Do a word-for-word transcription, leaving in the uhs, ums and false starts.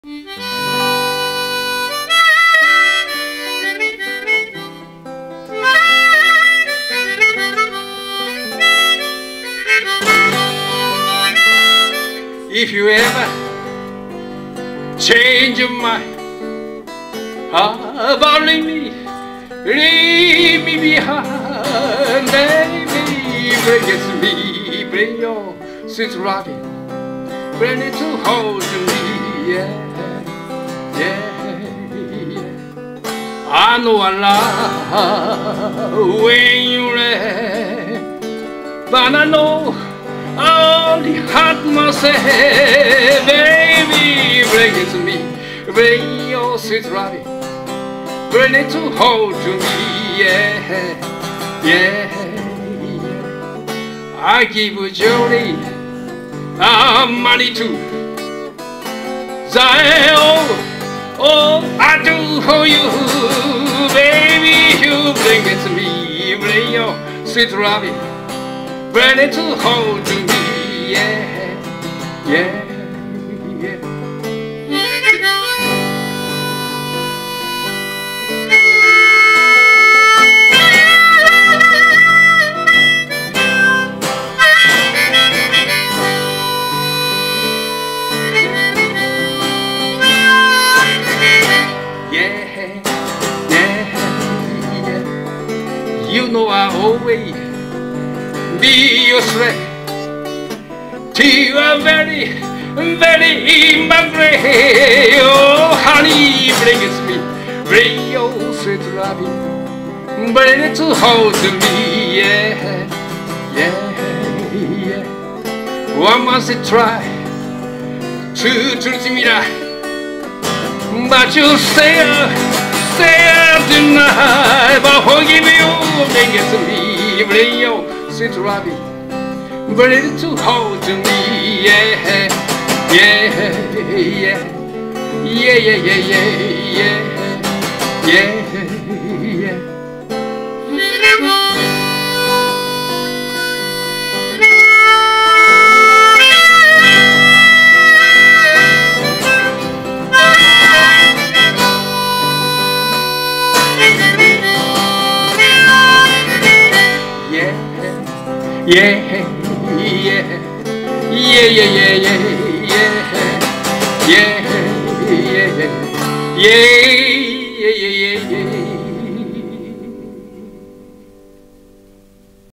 If you ever change your mind about me, leave me behind, baby, bring it to me, bring your sweet loving, bring it to hold to me, yeah, yeah, yeah. I know I love when you left, but I know I only hurt myself, baby, bring it to me, bring your sweet loving, bring it to hold to me, yeah, yeah, yeah. I give you joy, I'm money too, that all, all I do for you, baby, you bring it to me, bring your sweet loving, bring it to hold to me, yeah, yeah, yeah. Yeah, yeah, yeah. You know I always be your slave till you are very, very in my grave. Oh, honey, bring it to me, bring your sweet loving, bring it to hold to me, yeah, yeah, yeah. One must try to treat me right, but you stay up, stay up tonight. But forgive you, bring it to me, bring your sweet loving, bring it to hold to me, yeah, yeah, yeah, yeah, yeah, yeah, yeah, yeah, yeah. Yeah, yeah, yeah, yeah, yeah, yeah, yeah, yeah, yeah, yeah, yeah.